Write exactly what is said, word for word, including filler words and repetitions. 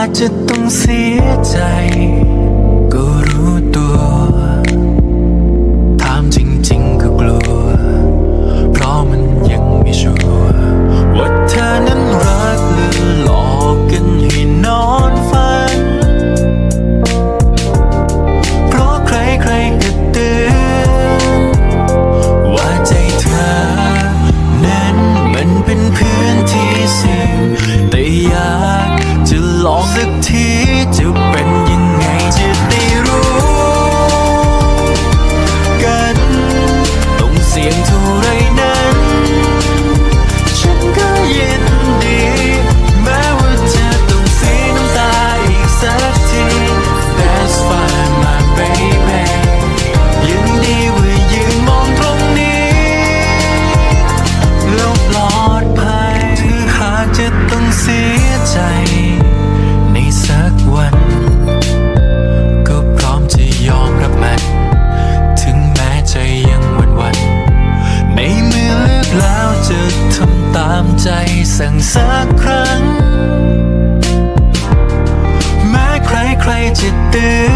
จะต้องเสียใจก็รู้ตัวถามจริงๆก็กลัวเพราะมันยังไม่ชัวร์ว่าเธอนั้นรักหรือหลอกกันให้นอนฝันเพราะใครๆก็เตือนว่าใจเธอนั้นมันเป็นพื้นที่เสี่ยงแต่อยากจะลองสักทีจะเป็นยังไงจะได้รู้กันต้องเสี่ยงเท่าไรนั้นฉันก็ยินดีแม้ว่าจะต้องเสียน้ำตาอีกสักที That's fine my baby ยังดีว่ายืนมองตรงนี้แล้วปลอดภัยถ้าหากจะต้องเสียใจในสักวันก็พร้อมจะยอมรับมันถึงแม้ใจยังหวั่นหวั่นในเมื่อเลือกแล้วจะทำตามใจสั่งสักครั้งแม้ใครๆจะเตือน